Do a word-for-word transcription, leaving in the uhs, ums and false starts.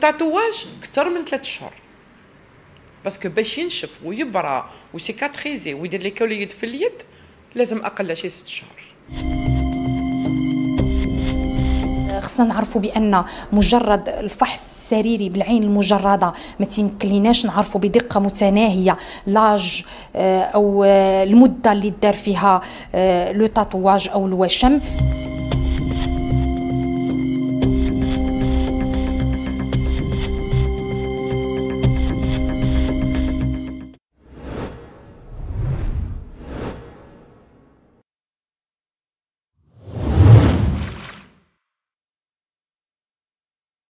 التاتواج اكثر من ثلاث شهور، باسكو باش ينشف ويبرى وسيكاتريزي ويدير لي كوليد في اليد لازم اقل شيء ست شهور. خصنا نعرفوا بان مجرد الفحص السريري بالعين المجرده ما تيمكنليناش نعرفوا بدقه متناهيه لاج او المده اللي دار فيها لو تاتواج او الوشم.